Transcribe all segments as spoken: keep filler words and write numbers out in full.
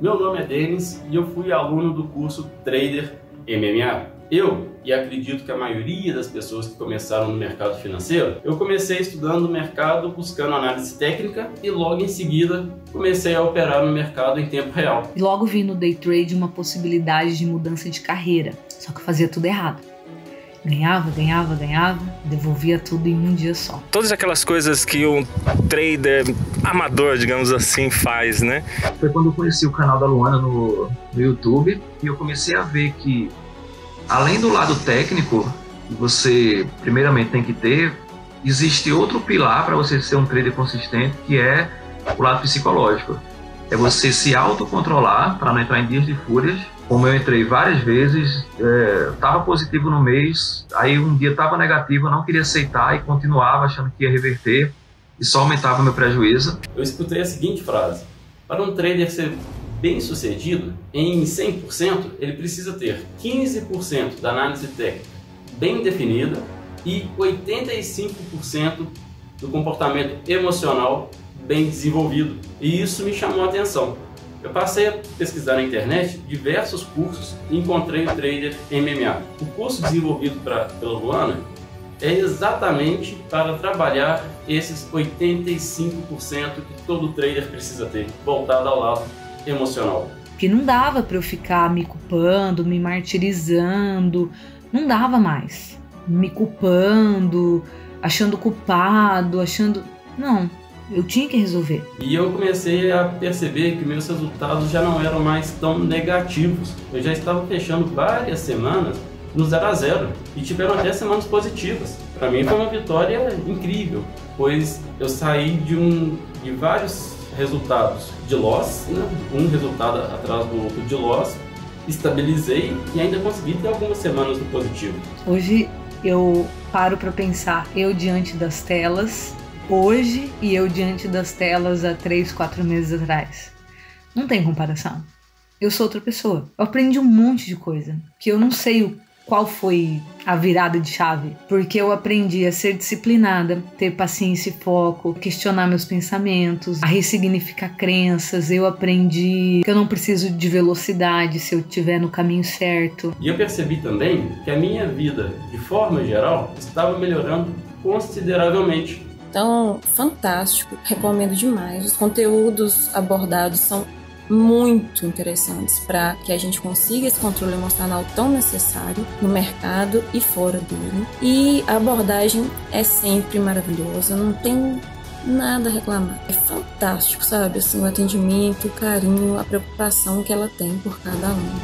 Meu nome é Denis e eu fui aluno do curso Trader M M A. Eu, e acredito que a maioria das pessoas que começaram no mercado financeiro, eu comecei estudando o mercado buscando análise técnica e logo em seguida comecei a operar no mercado em tempo real. E logo vi no day trade uma possibilidade de mudança de carreira, só que eu fazia tudo errado. Ganhava, ganhava, ganhava, devolvia tudo em um dia só. Todas aquelas coisas que um trader amador, digamos assim, faz, né? Foi quando eu conheci o canal da Luana no, no YouTube e eu comecei a ver que, além do lado técnico, que você primeiramente tem que ter, existe outro pilar para você ser um trader consistente, que é o lado psicológico. É você se autocontrolar para não entrar em dias de fúrias. Como eu entrei várias vezes, estava é, positivo no mês, aí um dia estava negativo, eu não queria aceitar e continuava achando que ia reverter e só aumentava o meu prejuízo. Eu escutei a seguinte frase: para um trader ser bem sucedido, em cem por cento ele precisa ter quinze por cento da análise técnica bem definida e oitenta e cinco por cento do comportamento emocional bem desenvolvido. E isso me chamou a atenção. Eu passei a pesquisar na internet diversos cursos e encontrei o Trader M M A. O curso desenvolvido pra, pela Luana é exatamente para trabalhar esses oitenta e cinco por cento que todo trader precisa ter, voltado ao lado emocional. Que não dava para eu ficar me culpando, me martirizando, não dava mais. Me culpando, achando culpado, achando... Não. Eu tinha que resolver. E eu comecei a perceber que meus resultados já não eram mais tão negativos. Eu já estava fechando várias semanas no zero a zero e tiveram até semanas positivas. Para mim foi uma vitória incrível, pois eu saí de, um, de vários resultados de loss, né? Um resultado atrás do outro de loss, estabilizei e ainda consegui ter algumas semanas no positivo. Hoje eu paro para pensar, eu diante das telas hoje e eu diante das telas há três, quatro meses atrás. Não tem comparação. Eu sou outra pessoa. Eu aprendi um monte de coisa, que eu não sei qual foi a virada de chave, porque eu aprendi a ser disciplinada, ter paciência e foco, questionar meus pensamentos, a ressignificar crenças. Eu aprendi que eu não preciso de velocidade se eu estiver no caminho certo. E eu percebi também que a minha vida, de forma geral, estava melhorando consideravelmente. Então, fantástico, recomendo demais. Os conteúdos abordados são muito interessantes para que a gente consiga esse controle emocional tão necessário no mercado e fora dele. E a abordagem é sempre maravilhosa, não tem nada a reclamar. É fantástico, sabe? Assim, o atendimento, o carinho, a preocupação que ela tem por cada aluno.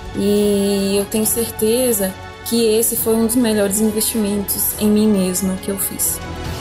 E eu tenho certeza que esse foi um dos melhores investimentos em mim mesma que eu fiz.